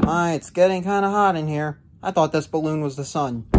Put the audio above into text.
My, it's getting kind of hot in here. I thought this balloon was the sun.